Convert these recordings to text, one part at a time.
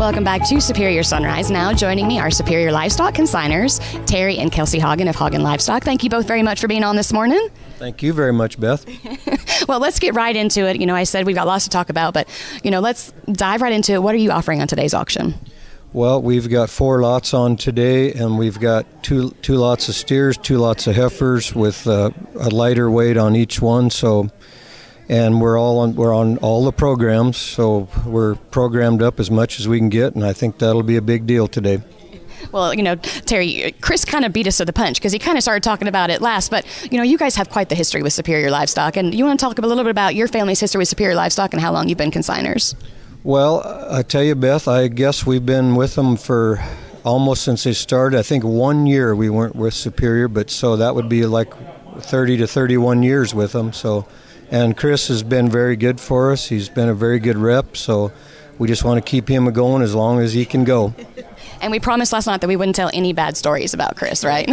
Welcome back to Superior Sunrise. Now joining me are Superior Livestock consigners, Terry and Kelsey Hagen of Hagen Livestock. Thank you both very much for being on this morning. Thank you very much, Beth. Well, let's get right into it. You know, I said we've got lots to talk about, but, you know, let's dive right into it. What are you offering on today's auction? Well, we've got 4 lots on today, and we've got two lots of steers, 2 lots of heifers with a lighter weight on each one. So, and we're on all the programs, so we're programmed up as much as we can get, and I think that'll be a big deal today. Well, you know, Terry, Chris kind of beat us to the punch because he kind of started talking about it last, but, you know, you guys have quite the history with Superior Livestock, and you want to talk a little bit about your family's history with Superior Livestock and how long you've been consigners? Well, I tell you, Beth, I guess we've been with them for almost since they started. I think 1 year we weren't with Superior, but so that would be like 30 to 31 years with them. So, and Chris has been very good for us. He's been a very good rep, so we just want to keep him going as long as he can go. And we promised last night that we wouldn't tell any bad stories about Chris, right?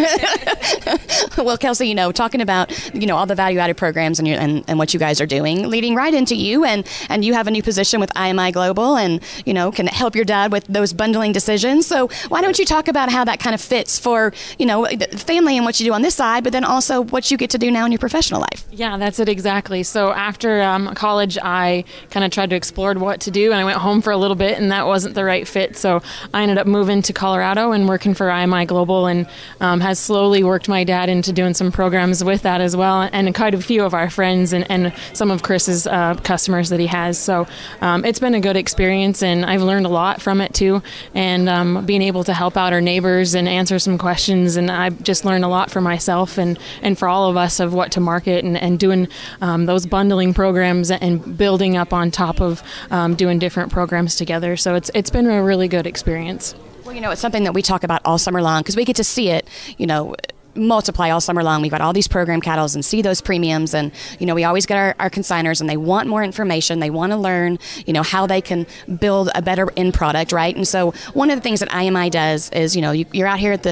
Well, Kelsey, you know, talking about, you know, all the value-added programs and what you guys are doing, leading right into you, and you have a new position with IMI Global and, you know, can help your dad with those bundling decisions. So why don't you talk about how that kind of fits for, you know, the family and what you do on this side, but then also what you get to do now in your professional life? Yeah, that's it exactly. So after college, I kind of tried to explore what to do, and I went home for a little bit, and that wasn't the right fit. So I ended up moving to Colorado and working for IMI Global, and has slowly worked my dad into doing some programs with that as well, and quite a few of our friends and some of Chris's customers that he has. So it's been a good experience, and I've learned a lot from it too, and being able to help out our neighbors and answer some questions, and I've just learned a lot for myself and for all of us of what to market and doing those bundling programs and building up on top of doing different programs together. So it's been a really good experience. Well, you know, it's something that we talk about all summer long because we get to see it, you know, multiply all summer long. We've got all these program cattle and see those premiums, and, you know, we always get our consigners and they want more information. They want to learn, you know, how they can build a better end product, right? And so one of the things that IMI does is, you know, you're out here at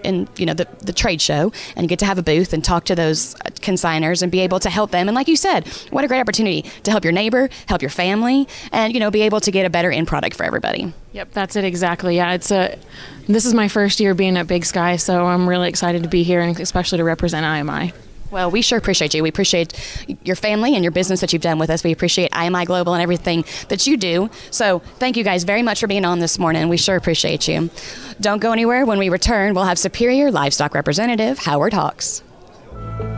the trade show, and you get to have a booth and talk to those consigners and be able to help them. And like you said, what a great opportunity to help your neighbor, help your family, and, you know, be able to get a better end product for everybody. Yep, that's it exactly. Yeah, this is my first year being at Big Sky, so I'm really excited to be here and especially to represent IMI. Well, we sure appreciate you. We appreciate your family and your business that you've done with us. We appreciate IMI Global and everything that you do. So thank you guys very much for being on this morning. We sure appreciate you. Don't go anywhere. When we return, we'll have Superior Livestock Representative Howard Hawks.